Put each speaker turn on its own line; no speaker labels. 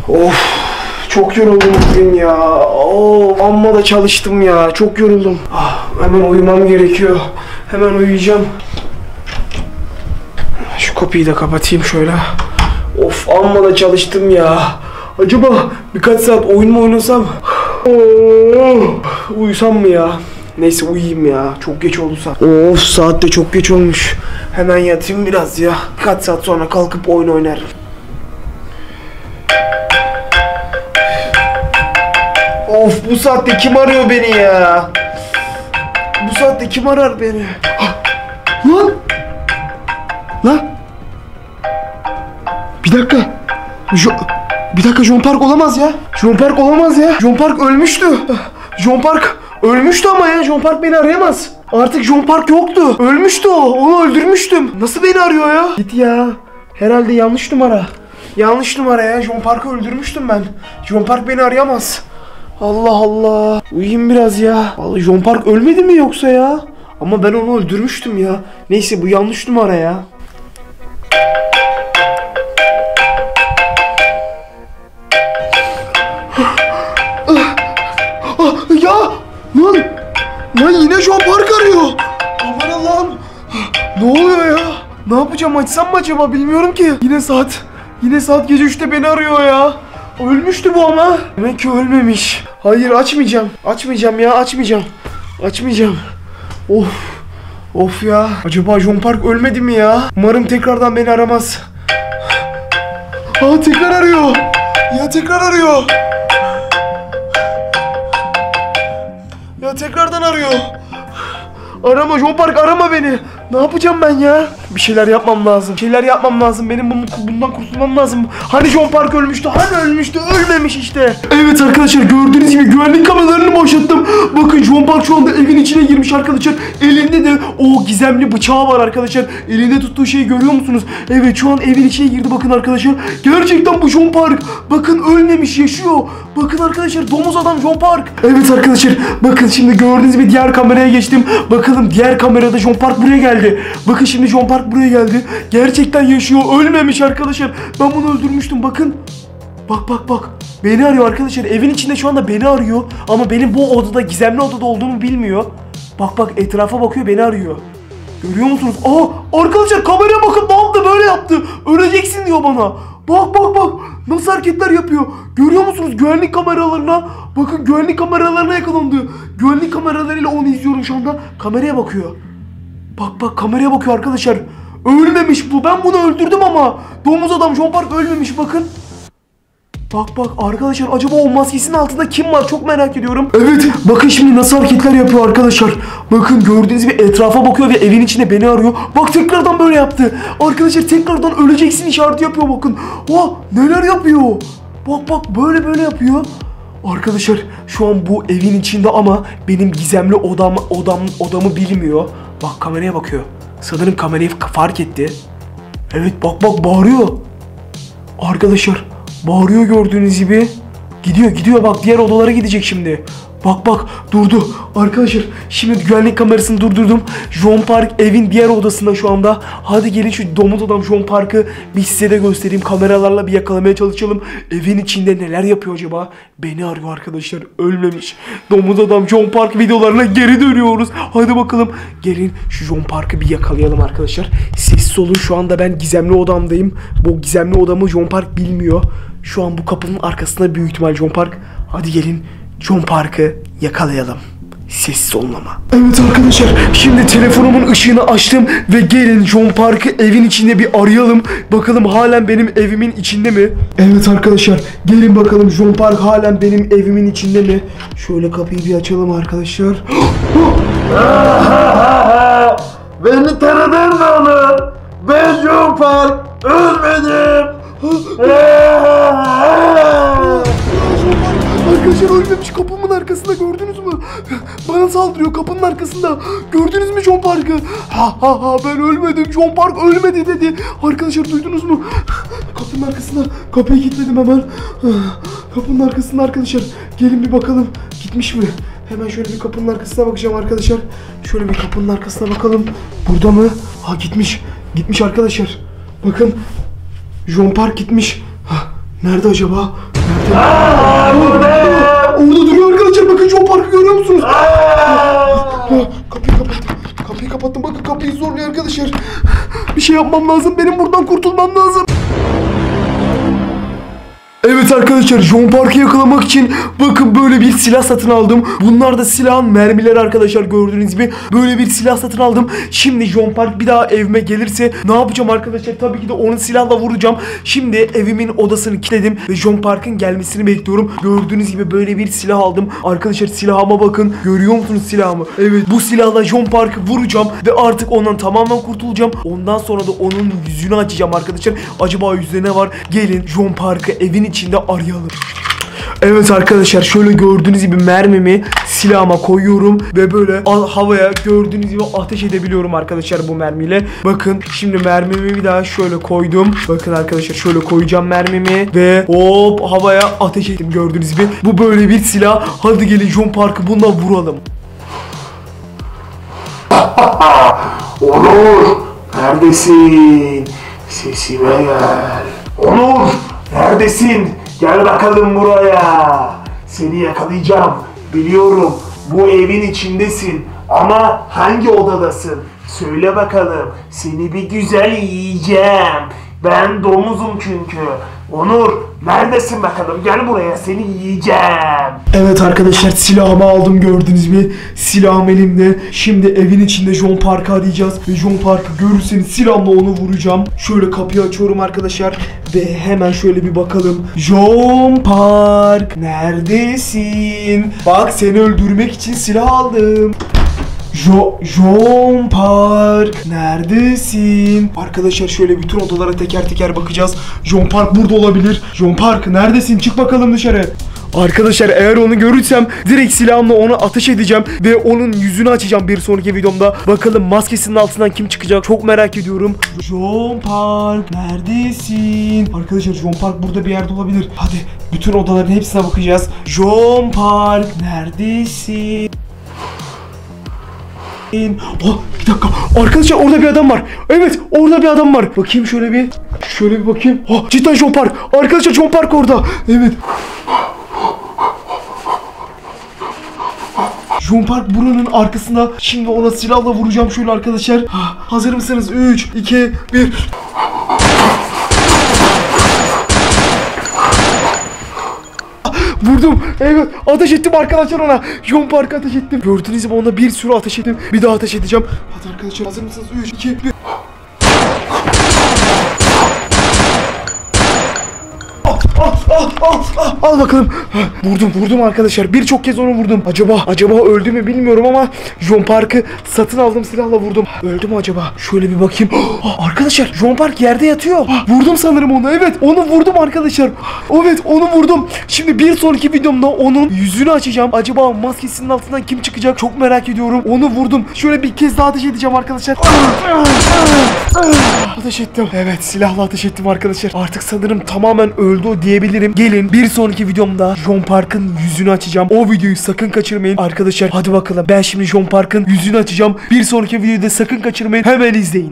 Of, çok yoruldum bugün ya. Amma da çalıştım ya. Çok yoruldum. Hemen uyumam gerekiyor. Hemen uyuyacağım. Şu kapıyı da kapatayım şöyle. Of, amma da çalıştım ya. Acaba birkaç saat oyun mu oynasam? Uyusam mı ya? Neyse uyuyayım ya. Çok geç oldu saat. Of, saat de çok geç olmuş. Hemen yatayım biraz ya. Birkaç saat sonra kalkıp oyun oynarım. Of, bu saatte kim arıyor beni ya? Bu saatte kim arar beni? Lan! Lan! Bir dakika. Bir dakika, John Park olamaz ya. John Park olamaz ya. John Park ölmüştü. John Park ölmüştü ama ya. John Park beni arayamaz. Artık John Park yoktu. Ölmüştü o. Onu öldürmüştüm. Nasıl beni arıyor ya? Git ya. Herhalde yanlış numara. Yanlış numara ya. John Park'ı öldürmüştüm ben. John Park beni arayamaz. Allah Allah. Uyuyayım biraz ya. Vallahi John Park ölmedi mi yoksa ya? Ama ben onu öldürmüştüm ya. Neyse, bu yanlış numara ya. Ya lan yine John Park arıyor. Aman Allah'ım. Ne oluyor ya? Ne yapacağım, açsam mı acaba, bilmiyorum ki. Yine saat gece 3'te beni arıyor ya. Ölmüştü bu ama. Demek ki ölmemiş. Hayır, açmayacağım. Açmayacağım. Of ya. Acaba John Park ölmedi mi ya? Umarım tekrardan beni aramaz. Tekrar arıyor. Ya tekrar arıyor. Ya tekrardan arıyor. Arama John Park, arama beni. Ne yapacağım ben ya? Bir şeyler yapmam lazım. Benim bundan kurtulmam lazım. Hani John Park ölmüştü? Ölmemiş işte. Evet arkadaşlar, gördüğünüz gibi güvenlik kameralarını boşalttım. Bakın, John Park şu anda evin içine girmiş arkadaşlar. Elinde de o gizemli bıçağı var arkadaşlar. Elinde tuttuğu şeyi görüyor musunuz? Evet, şu an evin içine girdi, bakın arkadaşlar. Gerçekten bu John Park. Bakın, ölmemiş, yaşıyor. Bakın arkadaşlar, domuz adam John Park. Evet arkadaşlar, bakın şimdi gördüğünüz gibi diğer kameraya geçtim. Bakalım, diğer kamerada John Park buraya geldi. Bakın şimdi John Park buraya geldi. Gerçekten yaşıyor, ölmemiş arkadaşlar. Ben bunu öldürmüştüm, bakın. Bak. Beni arıyor arkadaşlar. Evin içinde şu anda beni arıyor. Ama benim bu odada, gizemli odada olduğumu bilmiyor. Bak, etrafa bakıyor, beni arıyor. Görüyor musunuz? Arkadaşlar, kameraya bakın, ne yaptı, böyle yaptı. Öleceksin diyor bana. Bak. Nasıl hareketler yapıyor. Görüyor musunuz güvenlik kameralarına? Bakın, güvenlik kameralarına yakalandı. Güvenlik kameralarıyla onu izliyorum şu anda. Kameraya bakıyor. Bak, kameraya bakıyor arkadaşlar. Ölmemiş bu. Ben bunu öldürdüm ama. Domuz adam John Park ölmemiş, bakın. Bak arkadaşlar, acaba o maskesinin altında kim var, çok merak ediyorum. Evet, bakın şimdi nasıl hareketler yapıyor arkadaşlar. Bakın, gördüğünüz gibi etrafa bakıyor ve evin içinde beni arıyor. Bak, tekrardan böyle yaptı. Arkadaşlar, tekrardan öleceksin işareti yapıyor, bakın. Neler yapıyor. Bak, böyle yapıyor. Arkadaşlar, şu an bu evin içinde ama benim gizemli odamı bilmiyor. Bak, kameraya bakıyor. Sanırım kamerayı fark etti. Evet, bak bağırıyor. Arkadaşlar, bağırıyor gördüğünüz gibi. Gidiyor bak, diğer odalara gidecek şimdi. Bak durdu. Arkadaşlar, şimdi güvenlik kamerasını durdurdum. John Park evin diğer odasında şu anda. Hadi gelin şu domuz adam John Park'ı bir size de göstereyim. Kameralarla bir yakalamaya çalışalım. Evin içinde neler yapıyor acaba? Beni arıyor arkadaşlar, ölmemiş. Domuz adam John Park videolarına geri dönüyoruz. Hadi bakalım, gelin şu John Park'ı bir yakalayalım arkadaşlar. Sessiz olun, şu anda ben gizemli odamdayım. Bu gizemli odamı John Park bilmiyor. Şu an bu kapının arkasında büyük ihtimal John Park. Hadi gelin John Park'ı yakalayalım. Sessiz olun ama. Evet arkadaşlar, şimdi telefonumun ışığını açtım ve gelin John Park'ı evin içinde bir arayalım. Bakalım halen benim evimin içinde mi? Evet arkadaşlar, gelin bakalım John Park halen benim evimin içinde mi? Şöyle kapıyı bir açalım arkadaşlar.
Beni tanıdın mı onu? Ben John Park, ölmedim.
Arkadaşlar, ölmemiş, kapımın arkasında, gördünüz mü? Bana saldırıyor kapının arkasında. Gördünüz mü John Park'ı? Ben ölmedim, John Park ölmedi dedi. Arkadaşlar, duydunuz mu? Kapının arkasında. Kapıyı kilitledim hemen. Kapının arkasında arkadaşlar. Gelin bir bakalım, gitmiş mi? Hemen şöyle bir kapının arkasına bakacağım arkadaşlar. Şöyle bir kapının arkasına bakalım. Burada mı? Gitmiş. Gitmiş arkadaşlar. Bakın, John Park gitmiş. Nerede acaba?
Bu ne?
Orada duruyor arkadaşlar. Bakın John Park'ı görüyor musunuz? Kapıyı kapattım. Kapıyı kapattım. Bakın kapıyı zorluyor arkadaşlar. Bir şey yapmam lazım. Benim buradan kurtulmam lazım. Evet arkadaşlar, John Park'ı yakalamak için bakın böyle bir silah satın aldım. Bunlar da silahın mermileri arkadaşlar, gördüğünüz gibi böyle bir silah satın aldım. Şimdi John Park bir daha evime gelirse ne yapacağım arkadaşlar? Tabii ki de onu silahla vuracağım. Şimdi evimin odasını kilitledim ve John Park'ın gelmesini bekliyorum. Gördüğünüz gibi böyle bir silah aldım. Arkadaşlar silahıma bakın. Görüyor musunuz silahımı? Evet, bu silahla John Park'ı vuracağım ve artık ondan tamamen kurtulacağım. Ondan sonra da onun yüzünü açacağım arkadaşlar. Acaba yüzünde ne var? Gelin John Park'ı evin içinde arayalım. Evet arkadaşlar, şöyle gördüğünüz gibi mermimi silahıma koyuyorum ve böyle havaya gördüğünüz gibi ateş edebiliyorum arkadaşlar bu mermiyle. Bakın şimdi mermimi bir daha şöyle koydum. Bakın arkadaşlar, şöyle koyacağım mermimi ve hop havaya ateş ettim gördüğünüz gibi. Bu böyle bir silah. Hadi gelin John Park'ı bununla vuralım.
Onur, neredesin? Sesime gel. Onur, neredesin? Gel bakalım buraya. Seni yakalayacağım. Biliyorum bu evin içindesin. Ama hangi odadasın? Söyle bakalım. Seni bir güzel yiyeceğim. Ben domuzum çünkü. Onur, neredesin bakalım? Gel buraya, seni yiyeceğim.
Evet arkadaşlar, silahımı aldım gördüğünüz gibi. Silahım elimde. Şimdi evin içinde John Park'ı arayacağız. Ve John Park'ı görürseniz silahımla onu vuracağım. Şöyle kapıyı açıyorum arkadaşlar. Ve hemen şöyle bir bakalım. John Park, neredesin? Bak, seni öldürmek için silah aldım. John Park, neredesin? Arkadaşlar şöyle bütün odalara teker teker bakacağız. John Park burada olabilir. John Park neredesin? Çık bakalım dışarı. Arkadaşlar eğer onu görürsem direkt silahımla ona ateş edeceğim ve onun yüzünü açacağım bir sonraki videomda. Bakalım maskesinin altından kim çıkacak, çok merak ediyorum. John Park neredesin? Arkadaşlar John Park burada bir yerde olabilir. Hadi bütün odaların hepsine bakacağız. John Park neredesin? Oh, bir dakika arkadaşlar, orada bir adam var. Evet, orada bir adam var. Bakayım şöyle bir bakayım. Oh, cidden John Park. Arkadaşlar John Park orada. Evet. John Park buranın arkasında. Şimdi ona silahla vuracağım şöyle arkadaşlar. Hazır mısınız? 3, 2, 1. Vurdum. Evet, ateş ettim arkadaşlar ona. John Park'a ateş ettim. Gördüğünüz gibi ona bir sürü ateş ettim. Bir daha ateş edeceğim. Hadi arkadaşlar, hazır mısınız? 3, 2, 1. Al bakalım. Vurdum arkadaşlar. Birçok kez onu vurdum. Acaba öldü mü bilmiyorum ama John Park'ı satın aldım silahla vurdum. Öldü mü acaba? Şöyle bir bakayım. Arkadaşlar John Park yerde yatıyor. Vurdum sanırım onu. Evet, onu vurdum arkadaşlar. Evet, onu vurdum. Şimdi bir sonraki videomda onun yüzünü açacağım. Acaba maskesinin altından kim çıkacak? Çok merak ediyorum. Onu vurdum. Şöyle bir kez daha ateş edeceğim arkadaşlar. Ateş ettim. Evet, silahla ateş ettim arkadaşlar. Artık sanırım tamamen öldü o diyebilirim. Gelin bir sonraki videomda John Park'ın yüzünü açacağım. O videoyu sakın kaçırmayın arkadaşlar. Hadi bakalım, ben şimdi John Park'ın yüzünü açacağım. Bir sonraki videoda sakın kaçırmayın. Hemen izleyin.